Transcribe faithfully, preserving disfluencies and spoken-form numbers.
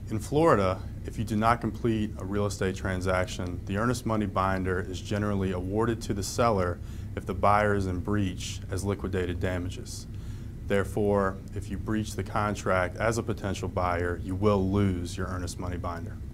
In Florida, if you do not complete a real estate transaction, the earnest money binder is generally awarded to the seller if the buyer is in breach as liquidated damages. Therefore, if you breach the contract as a potential buyer, you will lose your earnest money binder.